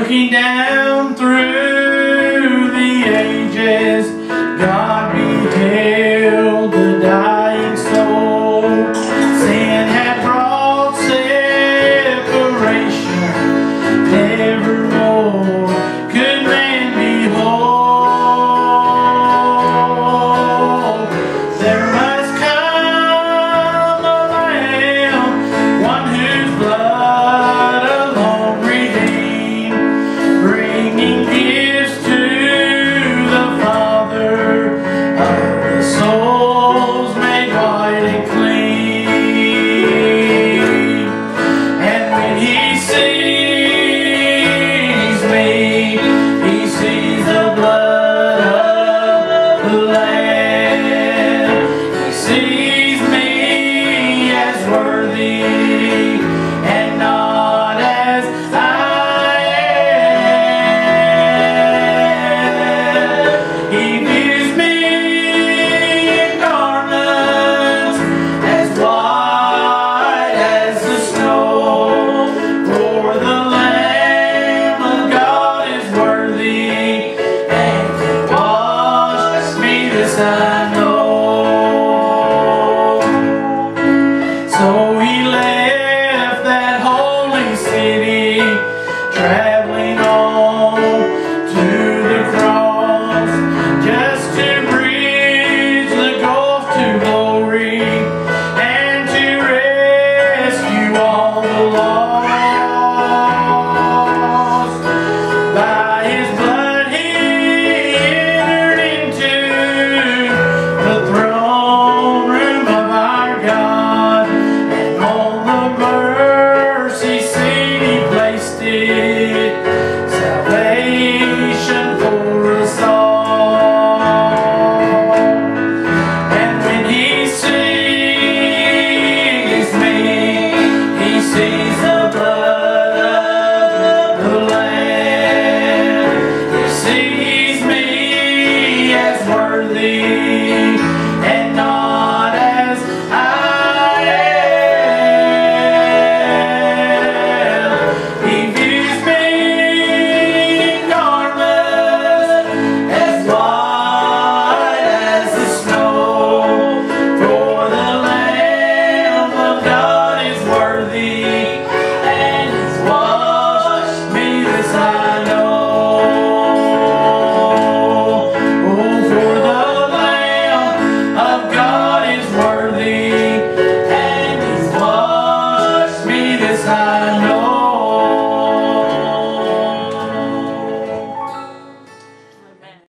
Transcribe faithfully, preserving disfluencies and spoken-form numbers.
Looking down through the ages, God beheld the dying soul. Sin had brought separation, nevermore could man be whole. There must come a Lamb, one whose blood alone redeemed, bringing gifts to the Father of the souls made white and clean. And when He sees me, He sees the blood of the Lamb. He sees me as worthy and not as I am. He views me in garments as white as the snow. For the Lamb of God is worthy, and He washed me, this I know. So He left that holy city, traveling on to the cross, just to bridge the gulf to glory and to rescue all the lost. By His blood He entered into the throne room of our God, and on the mercy seat He placed it, salvation for us all. And when He sees me, He sees the blood of the Lamb. He sees me as worthy and not as I am. He views me in garments as white as the snow. For the Lamb of God is worthy, and He's washed me, this I know. Oh, for the Lamb of God is worthy, and He's washed me, this I